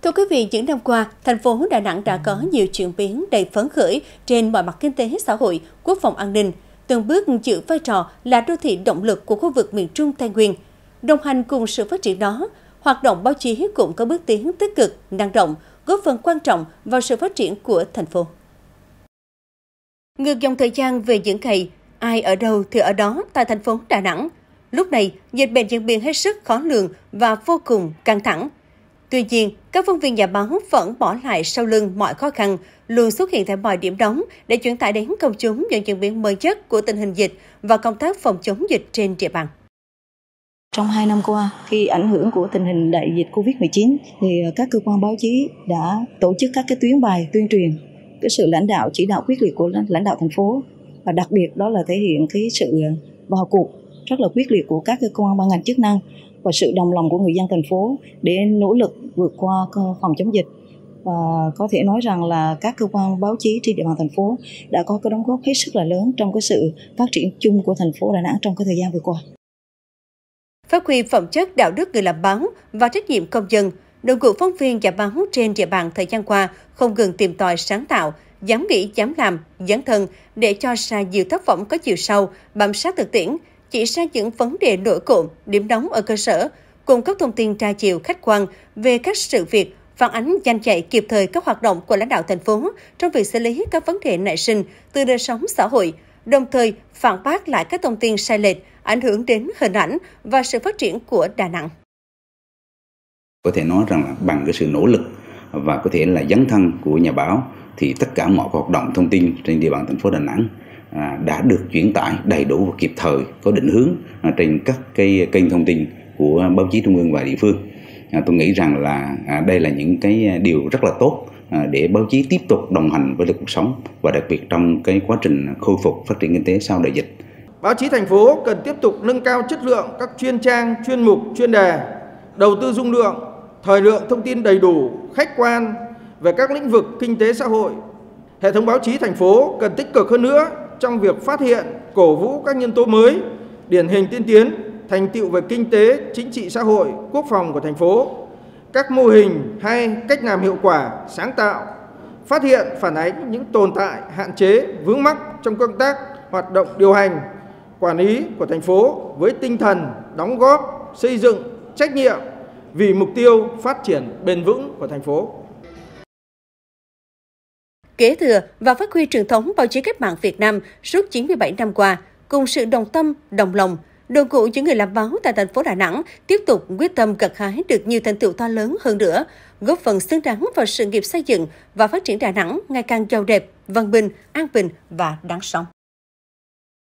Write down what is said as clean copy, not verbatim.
Thưa quý vị, những năm qua, thành phố Đà Nẵng đã có nhiều chuyển biến đầy phấn khởi trên mọi mặt kinh tế, xã hội, quốc phòng an ninh, từng bước giữ vai trò là đô thị động lực của khu vực miền Trung Tây Nguyên. Đồng hành cùng sự phát triển đó, hoạt động báo chí cũng có bước tiến tích cực, năng động, góp phần quan trọng vào sự phát triển của thành phố. Ngược dòng thời gian về những ngày, ai ở đâu thì ở đó tại thành phố Đà Nẵng. Lúc này, dịch bệnh diễn biến hết sức khó lường và vô cùng căng thẳng. Tuy nhiên, các phóng viên nhà báo vẫn bỏ lại sau lưng mọi khó khăn, luôn xuất hiện tại mọi điểm nóng để truyền tải đến công chúng những diễn biến mới nhất của tình hình dịch và công tác phòng chống dịch trên địa bàn. Trong 2 năm qua, khi ảnh hưởng của tình hình đại dịch Covid-19, thì các cơ quan báo chí đã tổ chức các cái tuyến bài tuyên truyền cái sự lãnh đạo, chỉ đạo quyết liệt của lãnh đạo thành phố, và đặc biệt đó là thể hiện cái sự vào cuộc rất là quyết liệt của các cơ quan ban ngành chức năng và sự đồng lòng của người dân thành phố để nỗ lực vượt qua phòng chống dịch. Và có thể nói rằng là các cơ quan báo chí trên địa bàn thành phố đã có cái đóng góp hết sức là lớn trong cái sự phát triển chung của thành phố Đà Nẵng trong cái thời gian vừa qua. Phát huy phẩm chất đạo đức người làm báo và trách nhiệm công dân, đội ngũ phóng viên nhà báo trên địa bàn thời gian qua không ngừng tìm tòi sáng tạo, dám nghĩ, dám làm, dấn thân để cho ra nhiều tác phẩm có chiều sâu, bám sát thực tiễn, chỉ ra những vấn đề nổi cộm, điểm nóng ở cơ sở, cung cấp thông tin đa chiều khách quan về các sự việc, phản ánh nhanh nhạy kịp thời các hoạt động của lãnh đạo thành phố trong việc xử lý các vấn đề nảy sinh từ đời sống xã hội, đồng thời phản bác lại các thông tin sai lệch ảnh hưởng đến hình ảnh và sự phát triển của Đà Nẵng. Có thể nói rằng là bằng cái sự nỗ lực và có thể là dấn thân của nhà báo thì tất cả mọi hoạt động thông tin trên địa bàn thành phố Đà Nẵng đã được chuyển tải đầy đủ và kịp thời, có định hướng trên các cái kênh thông tin của báo chí trung ương và địa phương. Tôi nghĩ rằng là đây là những cái điều rất là tốt để báo chí tiếp tục đồng hành với cuộc sống và đặc biệt trong cái quá trình khôi phục phát triển kinh tế sau đại dịch. Báo chí thành phố cần tiếp tục nâng cao chất lượng các chuyên trang, chuyên mục, chuyên đề, đầu tư dung lượng, thời lượng thông tin đầy đủ, khách quan về các lĩnh vực kinh tế xã hội. Hệ thống báo chí thành phố cần tích cực hơn nữa trong việc phát hiện, cổ vũ các nhân tố mới, điển hình tiên tiến, thành tựu về kinh tế, chính trị xã hội, quốc phòng của thành phố, các mô hình hay cách làm hiệu quả, sáng tạo, phát hiện, phản ánh những tồn tại, hạn chế, vướng mắc trong công tác hoạt động điều hành, quản lý của thành phố với tinh thần đóng góp, xây dựng, trách nhiệm vì mục tiêu phát triển bền vững của thành phố. Kế thừa và phát huy truyền thống báo chí cách mạng Việt Nam suốt 97 năm qua, cùng sự đồng tâm, đồng lòng, đội ngũ những người làm báo tại thành phố Đà Nẵng tiếp tục quyết tâm gặt hái được nhiều thành tựu to lớn hơn nữa, góp phần xứng đáng vào sự nghiệp xây dựng và phát triển Đà Nẵng ngày càng giàu đẹp, văn minh, an bình và đáng sống.